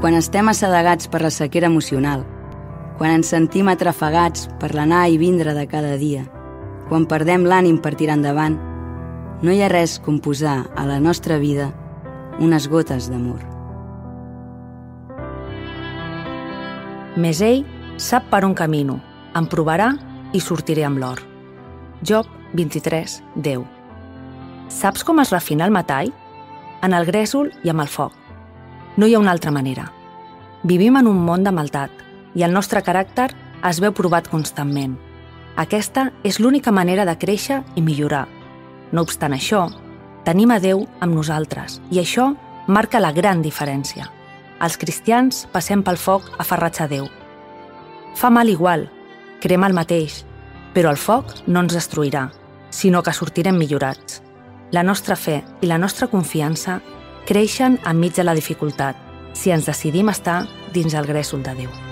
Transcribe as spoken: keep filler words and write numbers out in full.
quan estem assedegats per la sequera emocional, quan ens sentim atrafegats per l'anar i vindre de cada dia, quan perdem l'ànim per tirar endavant, no hi ha res com posar a la nostra vida unes gotes d'amor. Més ell sap per on camino, em provarà i sortiré amb l'or. Job vint-i-tres, deu. Saps com es refina el metall? En el gresol i amb el foc. No hi ha una altra manera. Vivim en un món de maldat i el nostre caràcter es veu provat constantment. Aquesta és l'única manera de créixer i millorar. No obstant això, tenim a Déu amb nosaltres i això marca la gran diferència. Els cristians passem pel foc aferrats a Déu. Fa mal igual, crema el mateix, però el foc no ens destruirà, sinó que sortirem millorats. La nostra fe i la nostra confiança creixen enmig de la dificultat si ens decidim estar dins el gresol de Déu.